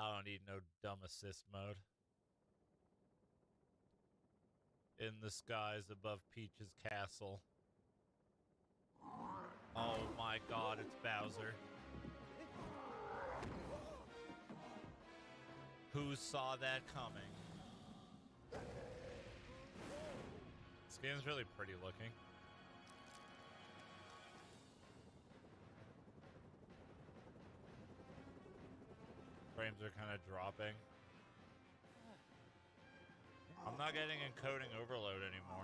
I don't need no dumb assist mode. In the skies above Peach's castle. Oh my god, it's Bowser. Who saw that coming? This game's really pretty looking. Frames are kind of dropping. I'm not getting encoding overload anymore.